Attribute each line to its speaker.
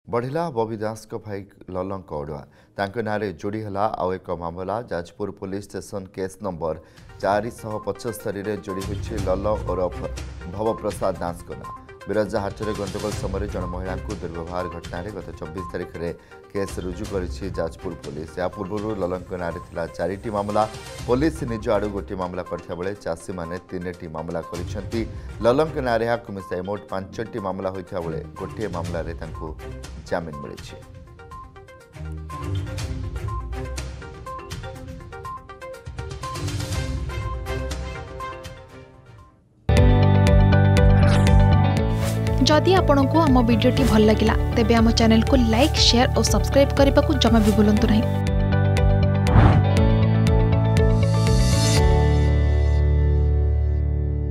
Speaker 1: बढ़िला बबी दास भाई ललन अड़ुआ तांको नारे जोड़ी हला आउ एक मामला Jajpur police station case number 475 जोड़ी होछि लल ओरफ भवप्रसाद दास ना बिरजा हाटरे गंडगोल समय जन महिला दुर्व्यवहार घटना गत 24 तारिख में केस रुजु करिछि जाजपुर पुलिस। या पूर्व ललन नारे थिला 4टी मामला। पुलिस निज आड़ू गोटे मामला करथिया बेले चाषी माने 3टी मामला करिसेंती। ललन नारे मिसाई मोट 5टी मामला होइथिया बेले गोटे मामला रे तांको जामिन मिलिछि।
Speaker 2: जदि आपंक आम भिडी भल लगा तेब आम चैनल को लाइक शेयर और सब्सक्राइब करने को जमा भी भूलु नहीं।